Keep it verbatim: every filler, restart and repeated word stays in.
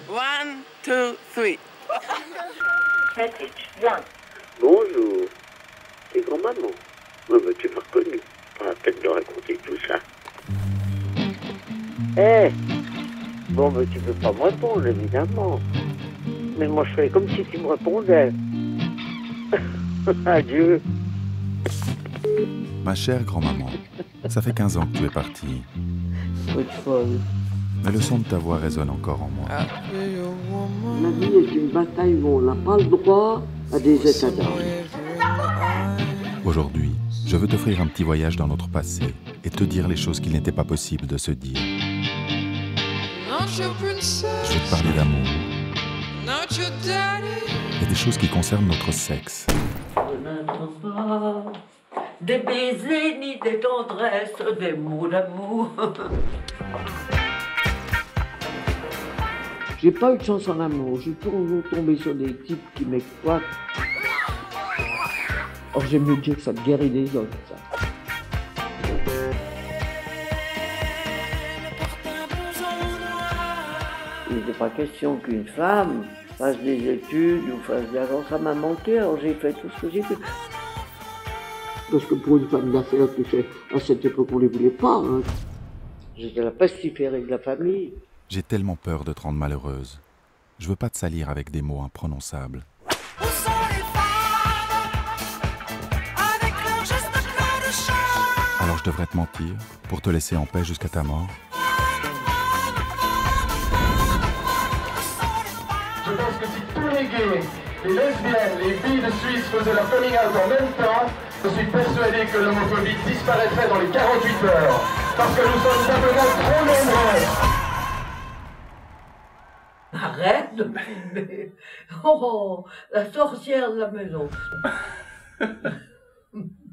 One, two, three. Message one. Bonjour, c'est grand-maman. Oh, bah, tu m'as reconnu. Pas la peine de raconter tout ça. Eh hey. Bon, bah, tu peux pas me répondre, évidemment. Mais moi, je fais comme si tu me répondais. Adieu. Ma chère grand-maman, ça fait quinze ans que tu es partie. Coup de folle. Mais le son de ta voix résonne encore en moi. La vie est une bataille où on n'a pas le droit à des états d'âme. Aujourd'hui, je veux t'offrir un petit voyage dans notre passé et te dire les choses qu'il n'était pas possible de se dire. Je veux te parler d'amour et des choses qui concernent notre sexe. Je n'attends pas des baisers ni des tendresses, des mots d'amour. J'ai pas eu de chance en amour, j'ai toujours tombé sur des types qui m'exploitent. Or j'aime mieux dire que ça te guérit des autres, ça. Il n'était pas question qu'une femme fasse des études ou fasse de l'argent, ça m'a manqué, alors j'ai fait tout ce que j'ai fait. Parce que pour une femme d'affaires, tu sais, à cette époque, on ne les voulait pas. Hein. J'étais la pestiférée de la famille. J'ai tellement peur de te rendre malheureuse. Je veux pas te salir avec des mots imprononçables. Où sont les femmes avec leurs gestes pleins de charme? Alors je devrais te mentir pour te laisser en paix jusqu'à ta mort. Je pense que si tous les gays, les lesbiennes, les filles de Suisse faisaient leur coming out en même temps, je suis persuadé que l'homophobie disparaîtrait dans les quarante-huit heures. Parce que nous sommes simplement trop nombreux. Arrête de me filmer. Oh, la sorcière de la maison.